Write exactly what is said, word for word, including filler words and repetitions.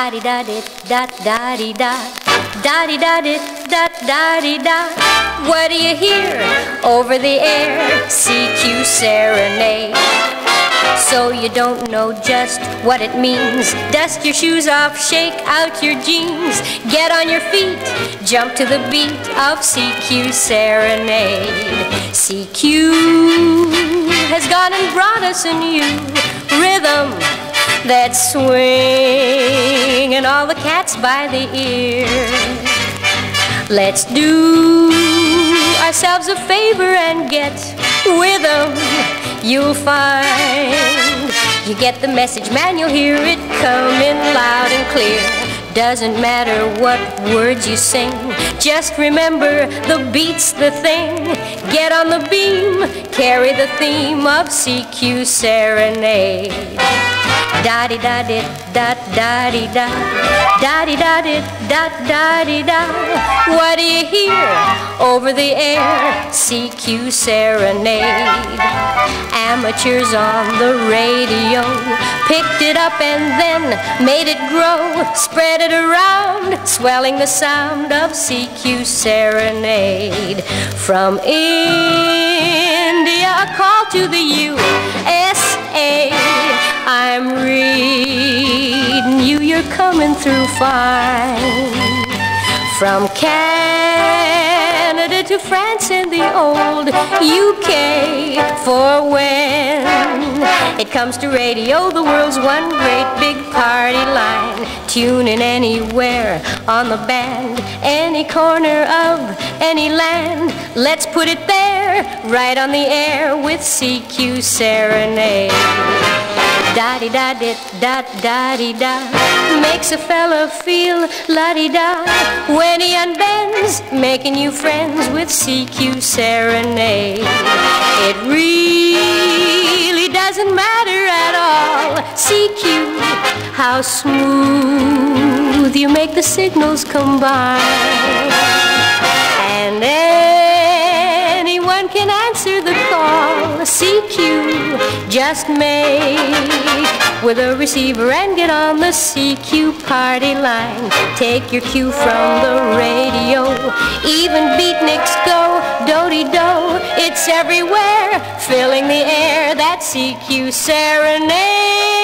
Da-di-da-dit-dat-da-di-da, da-di-da-dit-dat-da-di-da. What do you hear over the air? C Q Serenade. So you don't know just what it means. Dust your shoes off, shake out your jeans. Get on your feet, jump to the beat of C Q Serenade. C Q has gone and brought us a new rhythm that's swinging all the cats by the ear. Let's do ourselves a favor and get with 'em. You'll find you get the message, man, you'll hear it coming loud and clear. Doesn't matter what words you sing, just remember the beat's the thing. Get on the beam, carry the theme of C Q Serenade. Da-di-da-dit-dat-da-di-da, da-di-da-dit-dat-da-di-da. What do you hear over the air? C Q Serenade. Amateurs on the radio picked it up and then made it grow. Spread it around, swelling the sound of C Q Serenade. From India, a call to the U S A. I'm reading you, you're coming through fine. From Canada to France and the old U K. For when it comes to radio, the world's one great big party line. Tune in anywhere on the band, any corner of any land. Let's put it there, right on the air with C Q Serenade. Da-di-da-dit-dat-da-di-da, makes a fella feel la-di-da when he unbends, making you friends with C Q Serenade. It really doesn't matter at all, C Q, how smooth you make the signals combine. And anyone can answer the call, C Q, just make with a receiver and get on the C Q party line. Take your cue from the radio, even beatniks go do-de-do. It's everywhere, filling the air, that C Q Serenade.